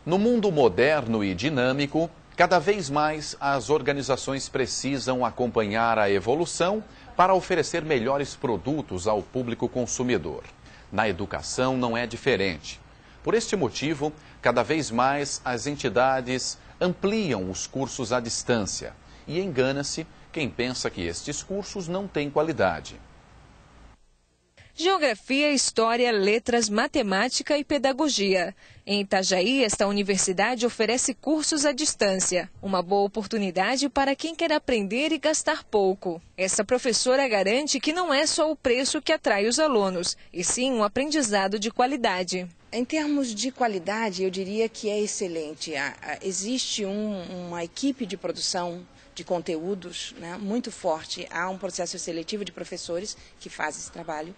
No mundo moderno e dinâmico, cada vez mais as organizações precisam acompanhar a evolução para oferecer melhores produtos ao público consumidor. Na educação não é diferente. Por este motivo, cada vez mais as entidades ampliam os cursos à distância e engana-se quem pensa que estes cursos não têm qualidade. Geografia, História, Letras, Matemática e Pedagogia. Em Itajaí, esta universidade oferece cursos à distância. Uma boa oportunidade para quem quer aprender e gastar pouco. Essa professora garante que não é só o preço que atrai os alunos, e sim um aprendizado de qualidade. Em termos de qualidade, eu diria que é excelente. Existe uma equipe de produção de conteúdos, né, muito forte. Há um processo seletivo de professores que fazem esse trabalho.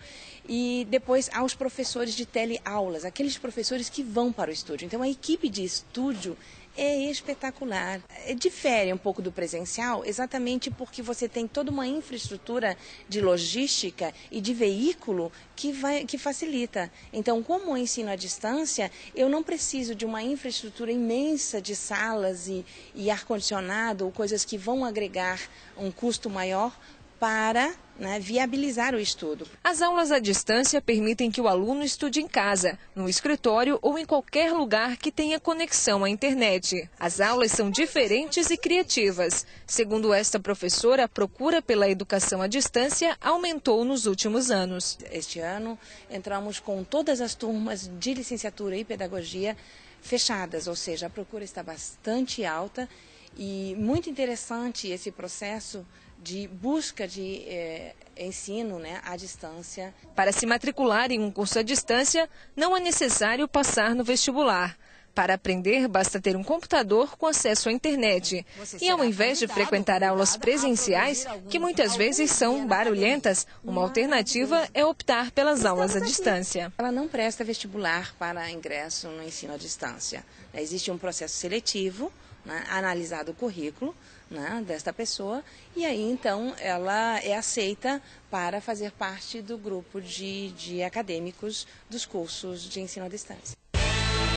E depois há os professores de teleaulas, aqueles professores que vão para o estúdio. Então a equipe de estúdio é espetacular. Difere um pouco do presencial, exatamente porque você tem toda uma infraestrutura de logística e de veículo que facilita. Então, como o ensino à distância, eu não preciso de uma infraestrutura imensa de salas e ar-condicionado, ou coisas que vão agregar um custo maior para viabilizar o estudo. As aulas à distância permitem que o aluno estude em casa, no escritório ou em qualquer lugar que tenha conexão à internet. As aulas são diferentes e criativas. Segundo esta professora, a procura pela educação à distância aumentou nos últimos anos. Este ano entramos com todas as turmas de licenciatura e pedagogia fechadas, ou seja, a procura está bastante alta e muito interessante esse processo de busca de ensino à distância. Para se matricular em um curso à distância, não é necessário passar no vestibular. Para aprender, basta ter um computador com acesso à internet. E ao invés de frequentar aulas presenciais, que muitas vezes são barulhentas, uma alternativa é optar pelas aulas à distância. Ela não presta vestibular para ingresso no ensino à distância. Existe um processo seletivo, analisado o currículo desta pessoa, e aí então ela é aceita para fazer parte do grupo de acadêmicos dos cursos de ensino à distância.